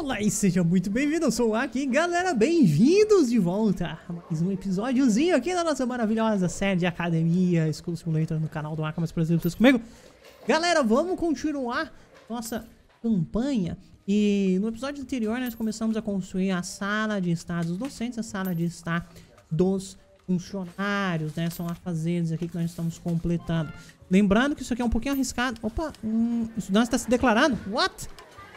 Olá e seja muito bem-vindo, eu sou o Aki, galera, bem-vindos de volta a mais um episódiozinho aqui da nossa maravilhosa série de academia School Simulator no canal do Aki, mas por exemplo, vocês comigo. Galera, vamos continuar nossa campanha e no episódio anterior nós começamos a construir a sala de estar dos docentes, a sala de estar dos funcionários, né, são afazeres aqui que nós estamos completando. Lembrando que isso aqui é um pouquinho arriscado. Opa, o estudante está se declarando, what?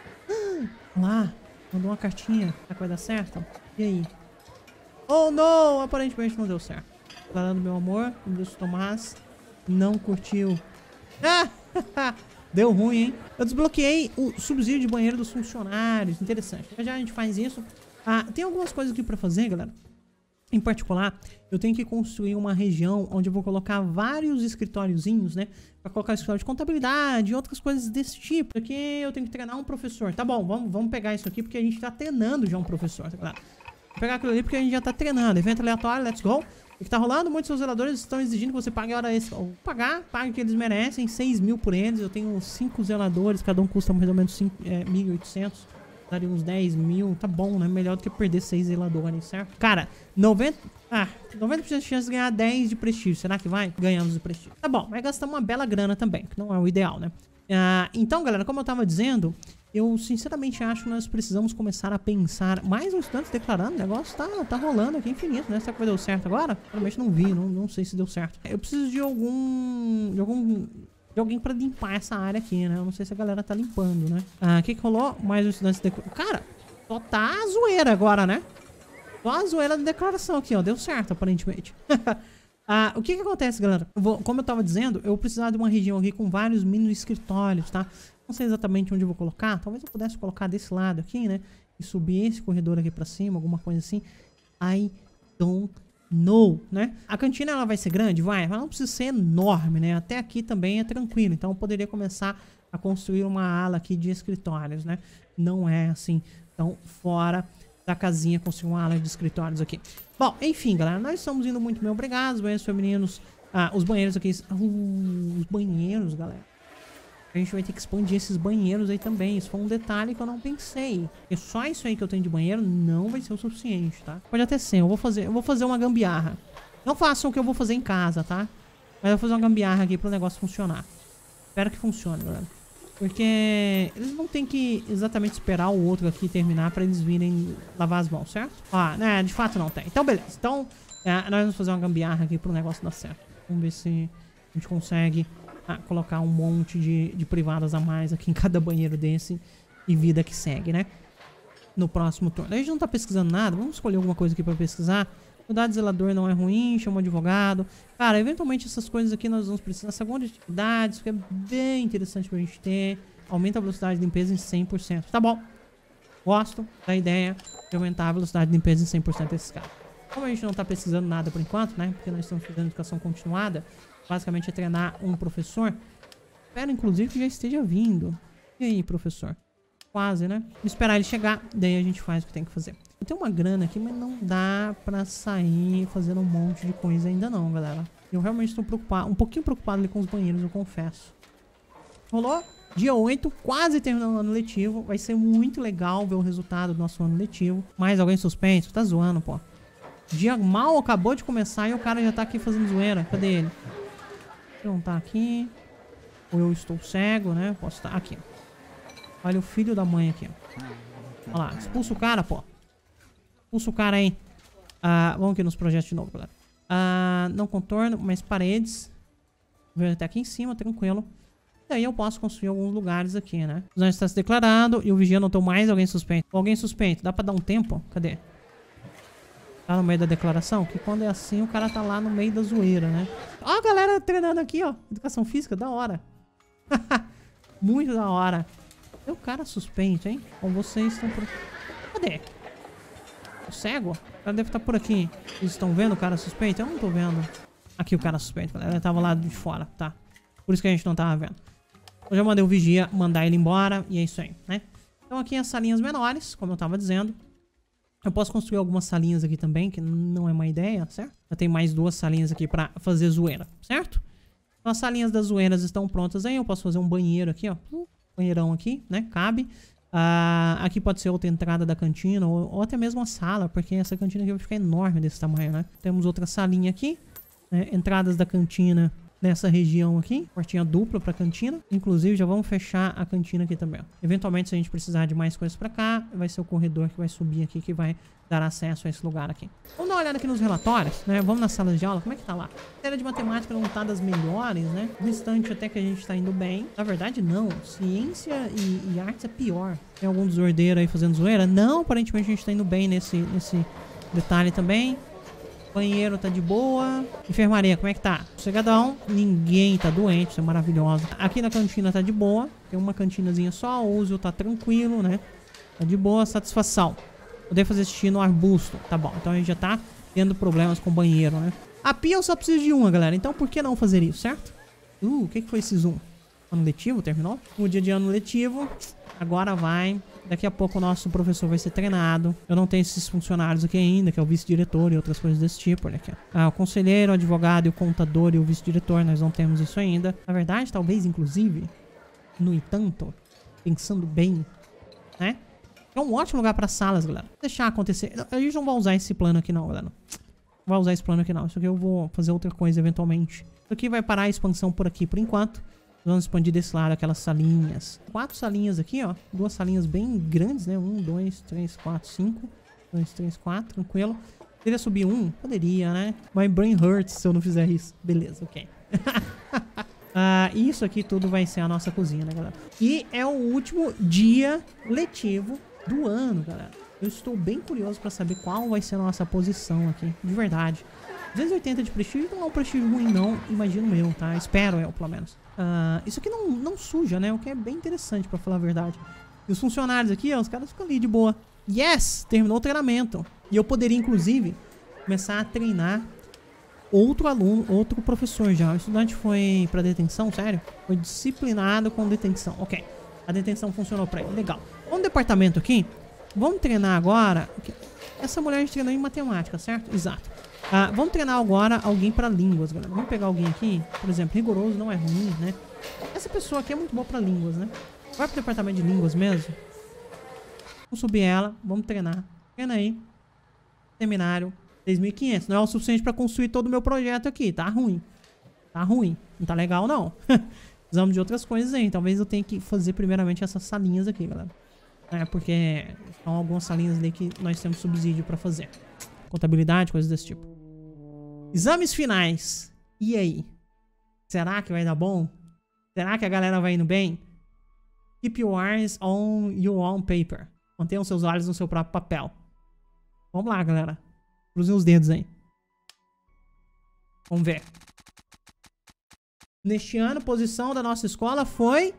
Lá, mandou uma cartinha. Será que vai dar certo? E aí? Oh, não! Aparentemente não deu certo. Declarando meu amor, o Deus Tomás não curtiu. Ah! Deu ruim, hein? Eu desbloqueei o subsídio de banheiro dos funcionários. Interessante. Já a gente faz isso. Tem algumas coisas aqui pra fazer, galera. Em particular, eu tenho que construir uma região onde eu vou colocar vários escritóriozinhos, né? Pra colocar escritório de contabilidade e outras coisas desse tipo. Porque eu tenho que treinar um professor. Tá bom, vamos pegar isso aqui porque a gente tá treinando já um professor, tá claro? Vou pegar aquilo ali porque a gente já tá treinando. Evento aleatório, let's go. O que tá rolando? Muitos seus zeladores estão exigindo que você pague a hora extra. Vou pagar, pague o que eles merecem. 6 mil por eles. Eu tenho 5 zeladores, cada um custa mais ou menos 1.800. Daria uns 10 mil, tá bom, né? Melhor do que perder 6 zeladores, certo? Cara, 90% de chance de ganhar 10 de prestígio. Será que vai? Ganhamos de prestígio. Tá bom, mas gastamos uma bela grana também, que não é o ideal, né? Então, galera, como eu tava dizendo, eu sinceramente acho que nós precisamos começar a pensar. Mais um estudante declarando, o negócio tá rolando aqui infinito, né? Será que vai dar certo agora? Realmente não vi, não sei se deu certo. Eu preciso de alguém pra limpar essa área aqui, né? Eu não sei se a galera tá limpando, né? O que rolou? Mais um estudante declarando. Cara, só tá a zoeira agora, né? Só a zoeira da declaração aqui, ó. Deu certo, aparentemente. O que acontece, galera? Como eu tava dizendo, eu vou precisar de uma região aqui com vários mini escritórios, tá? Não sei exatamente onde eu vou colocar. Talvez eu pudesse colocar desse lado aqui, né? E subir esse corredor aqui pra cima, alguma coisa assim. I don't know, né? A cantina, ela vai ser grande? Vai. Mas não precisa ser enorme, né? Até aqui também é tranquilo. Então eu poderia começar a construir uma ala aqui de escritórios, né? Não é assim tão fora da casinha construir uma ala de escritórios aqui. Bom, enfim, galera, nós estamos indo muito bem, obrigado. Os banheiros femininos, os banheiros aqui, os banheiros, galera. A gente vai ter que expandir esses banheiros aí também. Isso foi um detalhe que eu não pensei. Porque só isso aí que eu tenho de banheiro não vai ser o suficiente, tá? Pode até ser, eu vou fazer uma gambiarra. Não façam o que eu vou fazer em casa, tá? Mas eu vou fazer uma gambiarra aqui pro negócio funcionar. Espero que funcione, galera. Porque eles não tem que exatamente esperar o outro aqui terminar pra eles virem lavar as mãos, certo? Né, de fato não tem. Então, beleza. Então, nós vamos fazer uma gambiarra aqui pro negócio dar certo. Vamos ver se a gente consegue colocar um monte de privadas a mais aqui em cada banheiro desse. E vida que segue, né? No próximo turno. A gente não tá pesquisando nada. Vamos escolher alguma coisa aqui pra pesquisar. Mudar de zelador não é ruim, chama um advogado. Cara, eventualmente essas coisas aqui nós vamos precisar. Segunda atividade, isso que é bem interessante pra gente ter. Aumenta a velocidade de limpeza em 100%. Tá bom. Gosto da ideia de aumentar a velocidade de limpeza em 100% desses caras. Como a gente não tá pesquisando nada por enquanto, né? Porque nós estamos fazendo educação continuada. Basicamente é treinar um professor. Espero, inclusive, que já esteja vindo. E aí, professor? Quase, né? Vamos esperar ele chegar, daí a gente faz o que tem que fazer. Eu tenho uma grana aqui, mas não dá pra sair fazendo um monte de coisa ainda não, galera. Eu realmente estou preocupado, um pouquinho preocupado ali com os banheiros, eu confesso. Rolou? Dia 8, quase terminando o ano letivo. Vai ser muito legal ver o resultado do nosso ano letivo. Mais alguém suspenso? Tá zoando, pô. Dia mal acabou de começar e o cara já tá aqui fazendo zoeira. Cadê ele? Ele não tá aqui. Ou eu estou cego, né? Posso estar aqui. Olha o filho da mãe aqui, ó. Olha lá, expulsa o cara, pô. Expulsa o cara aí. Vamos aqui nos projetos de novo, galera. Não contorno, mas paredes. Vou até aqui em cima, tranquilo. E aí eu posso construir alguns lugares aqui, né? O está se declarando e o vigia notou mais alguém suspeito. Alguém suspeito. Dá pra dar um tempo? Cadê? Tá no meio da declaração? Que quando é assim, o cara tá lá no meio da zoeira, né? Ó a galera treinando aqui, ó. Educação física, da hora. Muito da hora. É o cara suspeito, hein? Ou vocês estão por... Cadê? O cego? O cara deve estar por aqui. Vocês estão vendo o cara suspeito? Eu não tô vendo. Aqui o cara suspeito, galera. Ele tava lá de fora, tá? Por isso que a gente não tava vendo. Eu já mandei o vigia mandar ele embora. E é isso aí, né? Então aqui as salinhas menores, como eu tava dizendo. Eu posso construir algumas salinhas aqui também, que não é uma ideia, certo? Já tem mais 2 salinhas aqui pra fazer zoeira, certo? Então as salinhas das zoeiras estão prontas aí. Eu posso fazer um banheiro aqui, ó. Banheirão aqui, né? Cabe. Aqui pode ser outra entrada da cantina, ou até mesmo a sala, porque essa cantina aqui vai ficar enorme desse tamanho, né? Temos outra salinha aqui, né? Entradas da cantina nessa região aqui, portinha dupla pra cantina. Inclusive, já vamos fechar a cantina aqui também, ó. Eventualmente, se a gente precisar de mais coisas pra cá, vai ser o corredor que vai subir aqui, que vai dar acesso a esse lugar aqui. Vamos dar uma olhada aqui nos relatórios, né? Vamos nas salas de aula, como é que tá lá? A série de matemática não tá das melhores, né? O restante até que a gente tá indo bem. Na verdade, não. Ciência e artes é pior. Tem algum desordeiro aí fazendo zoeira? Não, aparentemente a gente tá indo bem nesse detalhe também. Banheiro tá de boa. Enfermaria, como é que tá? Sossegadão. Ninguém tá doente, isso é maravilhoso. Aqui na cantina tá de boa. Tem uma cantinazinha só. O uso tá tranquilo, né? Tá de boa, satisfação. Poder fazer xixi no arbusto. Tá bom, então a gente já tá tendo problemas com o banheiro, né? A pia eu só preciso de uma, galera. Então por que não fazer isso, certo? O que foi esse zoom? Ano letivo, terminou? O dia de ano letivo. Agora vai. Daqui a pouco o nosso professor vai ser treinado. Eu não tenho esses funcionários aqui ainda, que é o vice-diretor e outras coisas desse tipo. Olha aqui, ó. O conselheiro, o advogado, e o contador e o vice-diretor. Nós não temos isso ainda. Na verdade, talvez, inclusive, no entanto, pensando bem, né? É um ótimo lugar para salas, galera. Vou deixar acontecer. A gente não vai usar esse plano aqui não, galera. Não vai usar esse plano aqui não. Isso aqui eu vou fazer outra coisa eventualmente. Isso aqui vai parar a expansão por aqui por enquanto. Vamos expandir desse lado aquelas salinhas. 4 salinhas aqui, ó. 2 salinhas bem grandes, né? 1, 2, 3, 4, 5. 2, 3, 4, tranquilo. Poderia subir um? Poderia, né? My brain hurts se eu não fizer isso. Beleza, ok. Isso aqui tudo vai ser a nossa cozinha, né, galera? E é o último dia letivo do ano, galera. Eu estou bem curioso pra saber qual vai ser a nossa posição aqui, de verdade. 280 de prestígio não é um prestígio ruim não, imagino eu, tá? Espero eu, pelo menos. Isso aqui não suja, né? O que é bem interessante, pra falar a verdade. E os funcionários aqui, ó, os caras ficam ali de boa. Yes! Terminou o treinamento. E eu poderia, inclusive, começar a treinar outro aluno, outro professor já. O estudante foi pra detenção, sério? Foi disciplinado com detenção. Ok. A detenção funcionou pra ele. Legal. Vamos no departamento aqui. Vamos treinar agora. Essa mulher a gente treinou em matemática, certo? Exato. Vamos treinar agora alguém pra línguas, galera. Vamos pegar alguém aqui. Por exemplo, rigoroso não é ruim, né? Essa pessoa aqui é muito boa pra línguas, né? Vai pro departamento de línguas mesmo. Vamos subir ela. Vamos treinar. Treina aí. Seminário. 6.500. Não é o suficiente pra construir todo o meu projeto aqui. Tá ruim. Tá ruim. Não tá legal, não. Precisamos de outras coisas aí. Talvez eu tenha que fazer primeiramente essas salinhas aqui, galera. Porque são algumas salinhas ali que nós temos subsídio pra fazer. Contabilidade, coisas desse tipo. Exames finais. E aí? Será que vai dar bom? Será que a galera vai indo bem? Keep your eyes on your own paper. Mantenham seus olhos no seu próprio papel. Vamos lá, galera. Cruzem os dedos aí. Vamos ver. Neste ano, a posição da nossa escola foi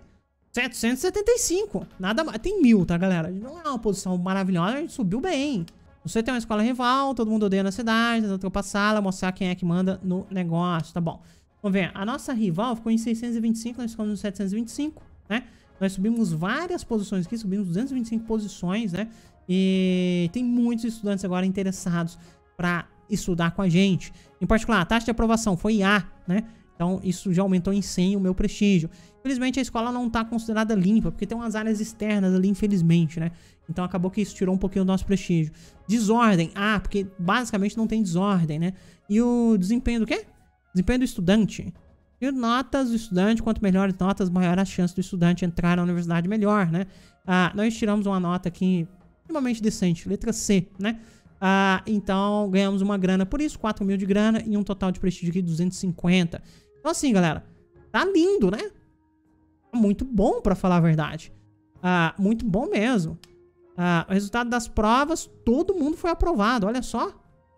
775. Nada mais. Tem 1000, tá, galera? Não é uma posição maravilhosa, a gente subiu bem. Você tem uma escola rival, todo mundo odeia na cidade, tenta trocar sala, mostrar quem é que manda no negócio, tá bom. Vamos ver, a nossa rival ficou em 625, nós ficamos em 725, né? Nós subimos várias posições aqui, subimos 225 posições, né? E tem muitos estudantes agora interessados pra estudar com a gente. Em particular, a taxa de aprovação foi A, né? Então isso já aumentou em 100 o meu prestígio. Infelizmente a escola não tá considerada limpa, porque tem umas áreas externas ali, infelizmente, né? Então acabou que isso tirou um pouquinho do nosso prestígio. Desordem, porque basicamente não tem desordem, né? E o desempenho do quê? Desempenho do estudante. E notas do estudante, quanto melhores notas, maior a chance do estudante entrar na universidade melhor, né? Nós tiramos uma nota aqui minimamente decente, letra C, né? Então ganhamos uma grana por isso, 4.000 de grana e um total de prestígio aqui de 250. Então assim, galera, tá lindo, né? Muito bom, pra falar a verdade. Muito bom mesmo. O resultado das provas, todo mundo foi aprovado, olha só.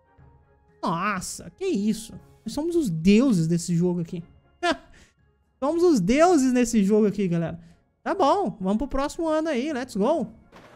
Nossa, que isso. Nós somos os deuses desse jogo aqui. Somos os deuses nesse jogo aqui, galera. Tá bom, vamos pro próximo ano aí, let's go.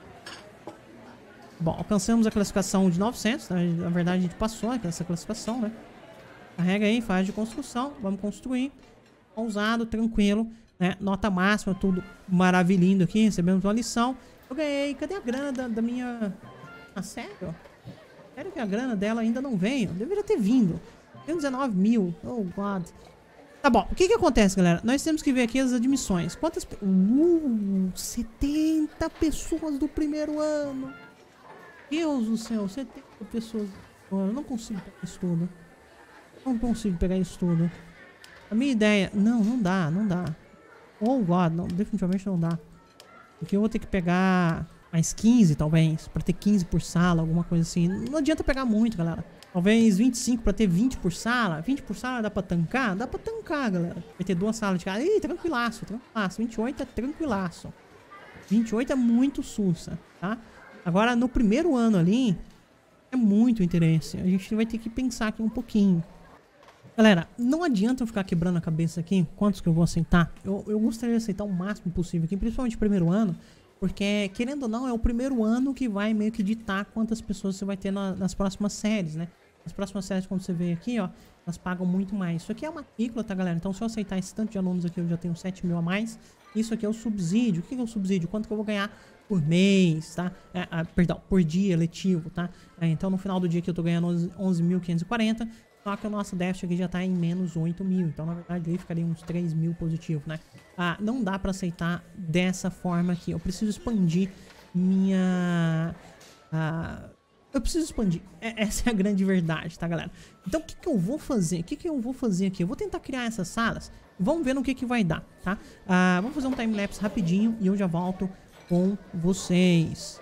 Bom, alcançamos a classificação de 900, né? Na verdade a gente passou essa classificação, né? Carrega aí, fase de construção, vamos construir. Ousado, tranquilo, né? Nota máxima, tudo maravilhindo aqui, recebemos uma lição. Eu ganhei, cadê a grana da minha... sério? Sério que a grana dela ainda não veio? Deveria ter vindo. Tem 19.000, oh god. Tá bom, o que que acontece, galera? Nós temos que ver aqui as admissões. Quantas... 70 70 pessoas do primeiro ano. Deus do céu, 70 pessoas. Eu não consigo pegar isso tudo. Não consigo pegar isso tudo. A minha ideia... Não dá. Oh, God, não, definitivamente não dá. Porque eu vou ter que pegar mais 15, talvez. Pra ter 15 por sala, alguma coisa assim. Não adianta pegar muito, galera. Talvez 25 pra ter 20 por sala. 20 por sala dá pra tancar? Dá pra tancar, galera. Vai ter 2 salas de casa. Ih, tranquilaço. 28 é tranquilaço. 28 é muito sussa, tá? Agora, no primeiro ano ali, é muito interesse. A gente vai ter que pensar aqui um pouquinho. Galera, não adianta eu ficar quebrando a cabeça aqui. Quantos que eu vou aceitar? Eu gostaria de aceitar o máximo possível aqui, principalmente no primeiro ano. Porque, querendo ou não, é o primeiro ano que vai meio que ditar quantas pessoas você vai ter nas próximas séries, né? As próximas séries, como você vê aqui, ó, elas pagam muito mais. Isso aqui é uma matrícula, tá, galera? Então, se eu aceitar esse tanto de alunos aqui, eu já tenho 7 mil a mais. Isso aqui é o subsídio. O que é o subsídio? Quanto que eu vou ganhar por mês, tá? Perdão, por dia letivo, tá? Então, no final do dia aqui, eu tô ganhando 11.540. Só que o nosso déficit aqui já tá em menos 8 mil. Então, na verdade, ele ficaria uns 3 mil positivo, né? Não dá pra aceitar dessa forma aqui. Eu preciso expandir minha... eu preciso expandir. Essa é a grande verdade, tá, galera? Então, o que que eu vou fazer? O que que eu vou fazer aqui? Eu vou tentar criar essas salas. Vamos ver no que vai dar, tá? Vamos fazer um time-lapse rapidinho e eu já volto com vocês.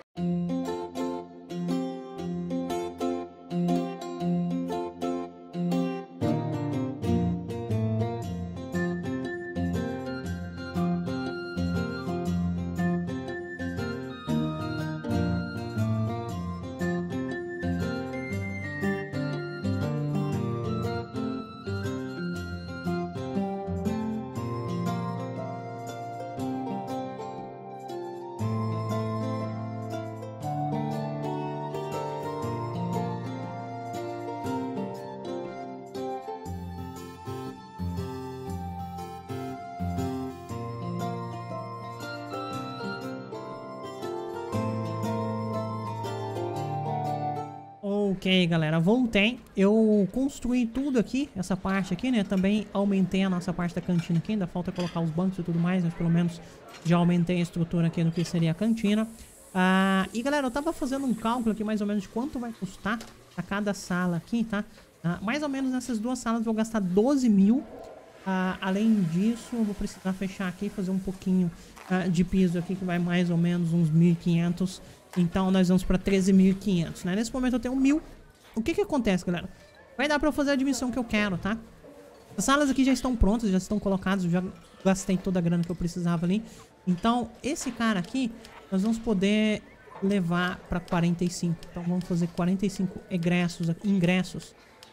Ok, galera, voltei. Eu construí tudo aqui, essa parte aqui, né? Também aumentei a nossa parte da cantina aqui. Ainda falta colocar os bancos e tudo mais, mas pelo menos já aumentei a estrutura aqui no que seria a cantina. E galera, eu tava fazendo um cálculo aqui mais ou menos de quanto vai custar a cada sala aqui, tá? Mais ou menos nessas duas salas eu vou gastar 12 mil. Além disso, eu vou precisar fechar aqui e fazer um pouquinho de piso aqui, que vai mais ou menos uns 1.500. Então nós vamos para 13.500, né? Nesse momento eu tenho 1.000. O que que acontece, galera? Vai dar para eu fazer a admissão que eu quero, tá? As salas aqui já estão prontas, já estão colocadas. Eu já gastei toda a grana que eu precisava ali. Então esse cara aqui nós vamos poder levar para 45. Então vamos fazer 45 ingressos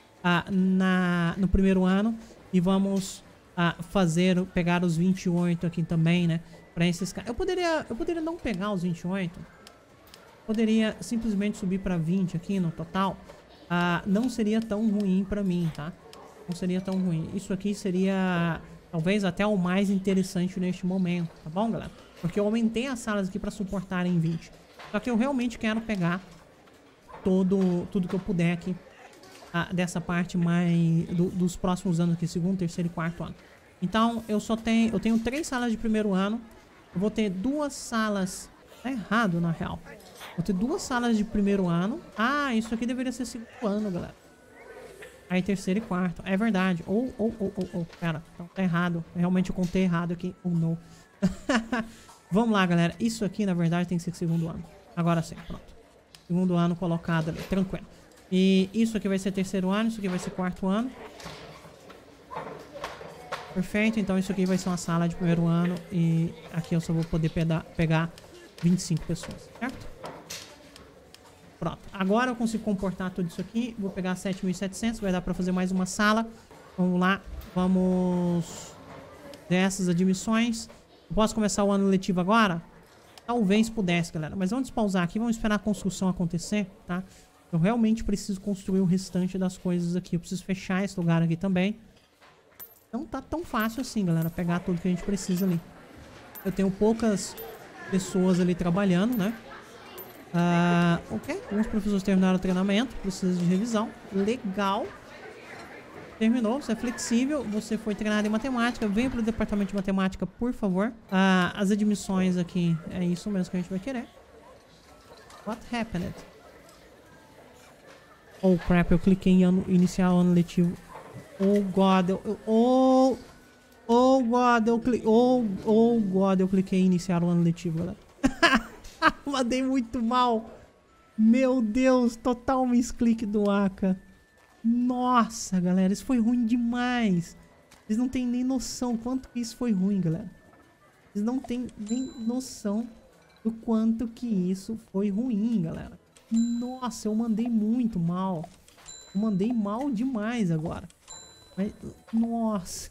no primeiro ano. E vamos pegar os 28 aqui também, né? Para esses caras. Eu poderia não pegar os 28. Poderia simplesmente subir para 20 aqui no total. Não seria tão ruim para mim, tá? Não seria tão ruim. Isso aqui seria talvez até o mais interessante neste momento, tá bom, galera? Porque eu aumentei as salas aqui para suportarem 20. Só que eu realmente quero pegar tudo que eu puder aqui dessa parte mais dos próximos anos aqui, segundo, terceiro e quarto ano. Então eu tenho 3 salas de primeiro ano. Eu vou ter 2 salas. Tá errado, na real. Vou ter 2 salas de primeiro ano. Isso aqui deveria ser segundo ano, galera. Aí terceiro e quarto. É verdade. Pera, não, tá errado. Realmente eu contei errado aqui. Não. Vamos lá, galera. Isso aqui, na verdade, tem que ser segundo ano. Agora sim, pronto. Segundo ano colocado ali, tranquilo. E isso aqui vai ser terceiro ano. Isso aqui vai ser quarto ano. Perfeito. Então isso aqui vai ser uma sala de primeiro ano. E aqui eu só vou poder pegar 25 pessoas, certo? Pronto. Agora eu consigo comportar tudo isso aqui. Vou pegar 7.700. Vai dar pra fazer mais uma sala. Vamos lá. Vamos dessas admissões. Eu posso começar o ano letivo agora? Talvez pudesse, galera. Mas vamos despausar aqui. Vamos esperar a construção acontecer, tá? Eu realmente preciso construir o restante das coisas aqui. Eu preciso fechar esse lugar aqui também. Não tá tão fácil assim, galera. Pegar tudo que a gente precisa ali. Eu tenho poucas pessoas ali trabalhando, né? Ok, alguns professores terminaram o treinamento. Precisa de revisão. Legal. Terminou, você é flexível, você foi treinado em matemática, venha pro departamento de matemática, por favor. As admissões aqui, é isso mesmo que a gente vai querer. What happened? Oh crap, eu cliquei em iniciar o ano letivo. Oh god, oh god, eu cliquei em iniciar o ano letivo, galera. Mandei muito mal. Meu Deus, total misclick do Aka. Nossa, galera, isso foi ruim demais. Vocês não têm nem noção quanto que isso foi ruim, galera. Vocês não têm nem noção do quanto que isso foi ruim, galera. Nossa, eu mandei muito mal. Eu mandei mal demais agora. Mas, nossa.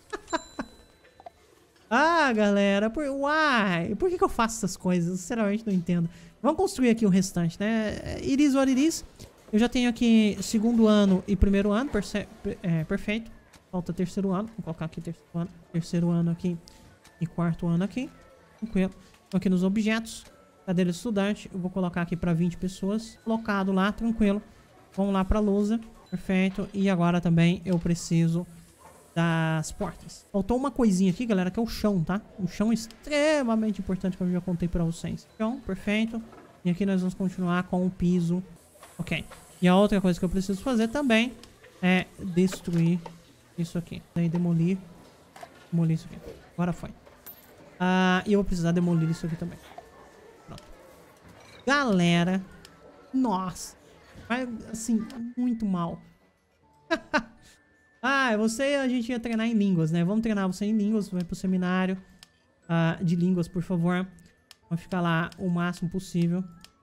Galera, por que eu faço essas coisas? Eu, sinceramente não entendo. Vamos construir aqui o restante, né? It is what it is. Eu já tenho aqui segundo ano e primeiro ano, perfeito. Falta terceiro ano, vou colocar aqui terceiro ano aqui e quarto ano aqui. Tranquilo. Então aqui nos objetos, cadeira de estudante, eu vou colocar aqui para 20 pessoas. Colocado lá, tranquilo. Vamos lá para a lousa, perfeito. E agora também eu preciso das portas. Faltou uma coisinha aqui, galera, que é o chão, tá? O chão é extremamente importante, como eu já contei para vocês. Chão, perfeito. E aqui nós vamos continuar com o piso. Ok. E a outra coisa que eu preciso fazer também é destruir isso aqui. Daí demolir isso aqui. Agora foi. E eu vou precisar demolir isso aqui também. Pronto. Galera. Nossa. Vai, assim, muito mal. A gente ia treinar em línguas, né? Vamos treinar você em línguas. Vai pro seminário de línguas, por favor. Vai ficar lá o máximo possível.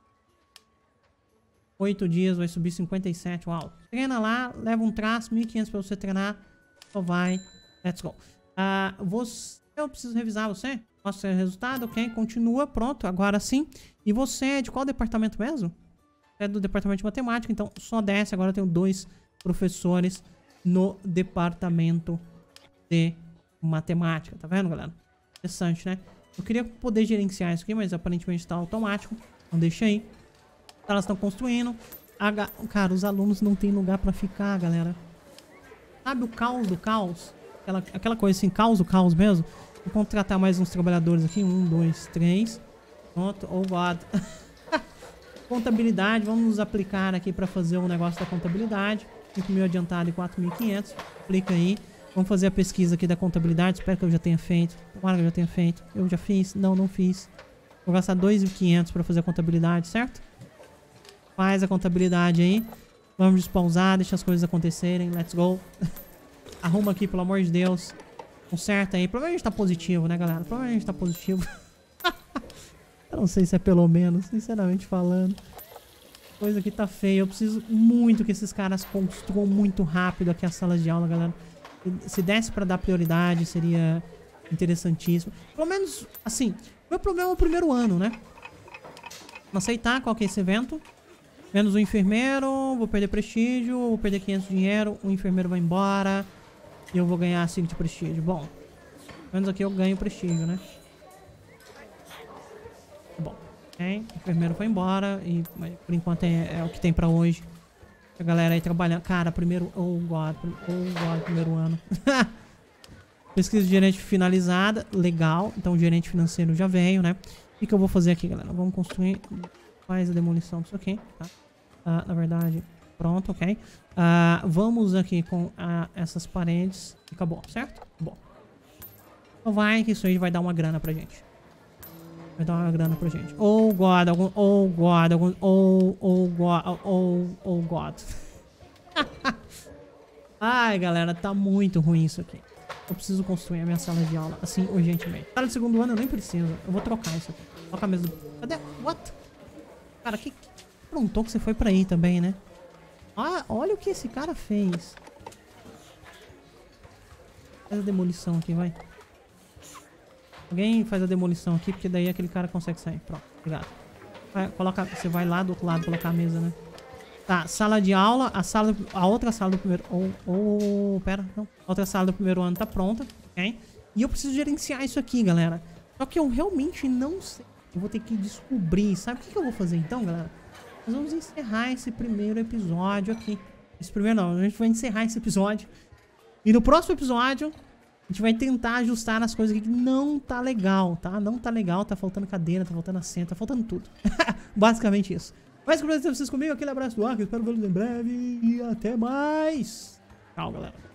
8 dias, vai subir 57, uau. Treina lá, leva um traço, 1.500 pra você treinar. Só vai. Let's go. Eu preciso revisar você. Mostra o resultado, ok. Continua, pronto, agora sim. E você é de qual departamento mesmo? É do departamento de matemática, então só desce. Agora eu tenho 2 professores no departamento de matemática. Tá vendo, galera? Interessante, né? Eu queria poder gerenciar isso aqui, mas aparentemente tá automático. Então deixa aí. Elas estão construindo. Cara, os alunos não tem lugar pra ficar, galera. Sabe o caos do caos? Aquela coisa assim, caos do caos mesmo. Vou contratar mais uns trabalhadores aqui. 1, 2, 3. Pronto. Oh, God. Contabilidade. Vamos nos aplicar aqui pra fazer o negócio da contabilidade. 5.000 adiantado e 4.500. Aplica aí. Vamos fazer a pesquisa aqui da contabilidade. Espero que eu já tenha feito. Tomara que eu já tenha feito. Eu já fiz. Não fiz. Vou gastar 2.500 pra fazer a contabilidade, certo? Faz a contabilidade aí. Vamos despausar, deixa as coisas acontecerem. Let's go. Arruma aqui, pelo amor de Deus. Conserta aí. Provavelmente tá positivo, né, galera? Provavelmente tá positivo. Eu não sei se é pelo menos, sinceramente falando. Coisa aqui tá feia. Eu preciso muito que esses caras construam muito rápido aqui a sala de aula, galera. Se desse pra dar prioridade, seria interessantíssimo. Pelo menos, assim, meu problema é o primeiro ano, né? Vamos aceitar qual que é esse evento. Menos o enfermeiro, vou perder prestígio, vou perder 500 de dinheiro, o enfermeiro vai embora e eu vou ganhar 5 de prestígio. Bom, menos aqui eu ganho prestígio, né? Bom, ok, o enfermeiro foi embora e por enquanto é o que tem pra hoje. A galera aí trabalhando. Cara, primeiro... Oh, God, primeiro ano. Pesquisa de gerente finalizada, legal. Então o gerente financeiro já veio, né? O que eu vou fazer aqui, galera? Vamos construir... Faz a demolição disso aqui, tá? Na verdade, pronto, ok. Vamos aqui com essas paredes. Acabou, certo? Bom. Então vai que isso aí vai dar uma grana pra gente. Vai dar uma grana pra gente. Oh, God. Oh, God. Oh, God. Oh, God. Ai, galera, tá muito ruim isso aqui. Eu preciso construir a minha sala de aula, assim, urgentemente. Sala de segundo ano eu nem preciso. Eu vou trocar isso aqui. Trocar mesmo. Cadê? What? Cara, que pronto que você foi pra aí também, né? Olha o que esse cara fez. Faz a demolição aqui, vai. Alguém faz a demolição aqui, porque daí aquele cara consegue sair. Pronto, obrigado. Você vai lá do outro lado colocar a mesa, né? Tá, sala de aula. A outra sala do primeiro... pera, não. A outra sala do primeiro ano tá pronta, ok? E eu preciso gerenciar isso aqui, galera. Só que eu realmente não sei. Eu vou ter que descobrir. Sabe o que eu vou fazer então, galera? Nós vamos encerrar esse primeiro episódio aqui. Esse primeiro não, a gente vai encerrar esse episódio. E no próximo episódio, a gente vai tentar ajustar nas coisas aqui que não tá legal, tá? Não tá legal, tá faltando cadeira, tá faltando assento, tá faltando tudo. Basicamente isso. Mas que prazer ter vocês comigo, aquele abraço do Ark, espero vê-los em breve e até mais. Tchau, galera.